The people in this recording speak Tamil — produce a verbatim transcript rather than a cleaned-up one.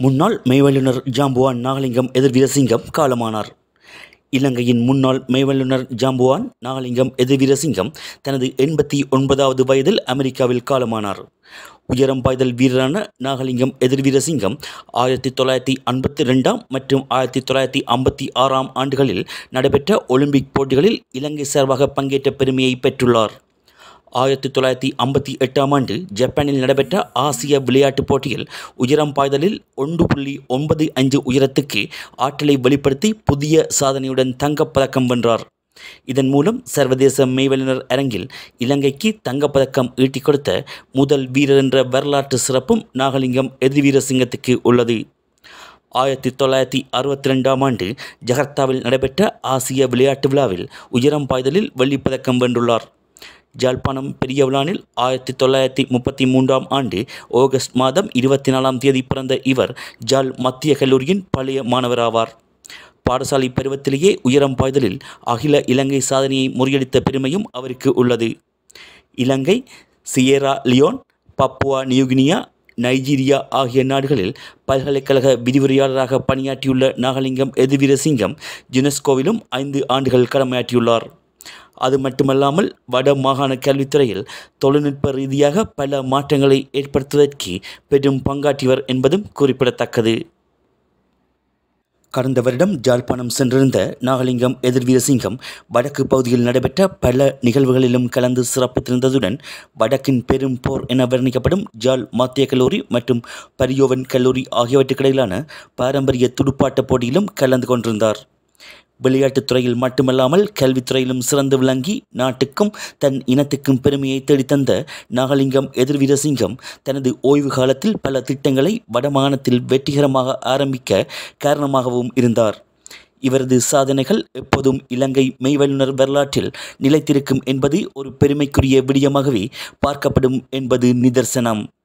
முன்னாள் மெய்வல்லுநர் ஜாம்புவான் நாகலிங்கம் எதிர்வீரசிங்கம் காலமானார். இலங்கையின் முன்னாள் மெய்வல்லுநர் ஜாம்புவான் நாகலிங்கம் எதிர்வீரசிங்கம் தனது எண்பத்தி ஒன்பதாவது வயதில் அமெரிக்காவில் காலமானார். உயரம் பாய்தல் வீரரான நாகலிங்கம் எதிர்வீரசிங்கம் ஆயிரத்தி தொள்ளாயிரத்தி ஐம்பத்தி ரெண்டாம் மற்றும் ஆயிரத்தி தொள்ளாயிரத்தி ஐம்பத்தி ஆறாம் ஆண்டுகளில் நடைபெற்ற ஒலிம்பிக் போட்டிகளில் இலங்கை சார்பாக பங்கேற்ற பெருமையை பெற்றுள்ளார். ஆயிரத்தி தொள்ளாயிரத்தி ஐம்பத்தி எட்டாம் ஆண்டு ஜப்பானில் நடைபெற்ற ஆசிய விளையாட்டுப் போட்டியில் உயரம் பாய்தலில் ஒன்று புள்ளி ஒன்பது அஞ்சு உயரத்துக்கு ஆற்றலை வெளிப்படுத்தி புதிய சாதனையுடன் தங்கப்பதக்கம் வென்றார். இதன் மூலம் சர்வதேச மெய்வல்லுநர் அரங்கில் இலங்கைக்கு தங்கப்பதக்கம் ஈட்டிக் கொடுத்த முதல் வீரர் என்ற வரலாற்று சிறப்பும் நாகலிங்கம் எதிர்வீரசிங்கத்துக்கு உள்ளது. ஆயிரத்தி தொள்ளாயிரத்தி அறுபத்தி ரெண்டாம் ஆண்டு ஜகர்த்தாவில் நடைபெற்ற ஆசிய விளையாட்டு விழாவில் உயரம் பாய்தலில் வெள்ளிப்பதக்கம் வென்றுள்ளார். ஜாழ்ப்பாணம் பெரியவிழானில் ஆயிரத்தி தொள்ளாயிரத்தி முப்பத்தி மூன்றாம் ஆண்டு ஆகஸ்ட் மாதம் இருபத்தி நாலாம் தேதி பிறந்த இவர் ஜாழ் மத்திய கல்லூரியின் பழைய மாணவராவார். பாடசாலை பருவத்திலேயே உயரம் பாய்தலில் அகில இலங்கை சாதனையை முறியடித்த பெருமையும் அவருக்கு உள்ளது. Ilangai, Sierra Leone, Papua New Guinea, Nigeria ஆகிய நாடுகளில் பல்கலைக்கழக விரிவுரையாளராக பணியாற்றியுள்ள நாகலிங்கம் எதிர்வீரசிங்கம் யுனெஸ்கோவிலும் ஐந்து ஆண்டுகள் கடமையாற்றியுள்ளார். அது மட்டுமல்லாமல் வட மாகாண கல்வித்துறையில் தொழில்நுட்ப ரீதியாக பல மாற்றங்களை ஏற்படுத்துவதற்கு பெரும் பங்காற்றியவர் என்பதும் குறிப்பிடத்தக்கது. கடந்த வருடம் ஜாழ்ப்பாணம் சென்றிருந்த நாகலிங்கம் எதிர்வீரசிங்கம் வடக்கு பகுதியில் நடைபெற்ற பல நிகழ்வுகளிலும் கலந்து சிறப்பித்திருந்ததுடன் வடக்கின் பெரும் போர் என வர்ணிக்கப்படும் ஜாழ் மத்திய கல்லூரி மற்றும் பரியோவன் கல்லூரி ஆகியவற்றுக்கிடையிலான பாரம்பரிய துடுப்பாட்ட போட்டியிலும் கலந்து கொண்டிருந்தார். விளையாட்டுத் துறையில் மட்டுமல்லாமல் கல்வித்துறையிலும் சிறந்து விளங்கி நாட்டுக்கும் தன் இனத்துக்கும் பெருமையை தேடித்தந்த நாகலிங்கம் எதிர்வீரசிங்கம் தனது ஓய்வு காலத்தில் பல திட்டங்களை வடமாகாணத்தில் வெற்றிகரமாக ஆரம்பிக்க காரணமாகவும் இருந்தார். இவரது சாதனைகள் எப்போதும் இலங்கை மெய்வல்லுநர் வரலாற்றில் நிலைத்திருக்கும் என்பது ஒரு பெருமைக்குரிய விடயமாகவே பார்க்கப்படும் என்பது நிதர்சனம்.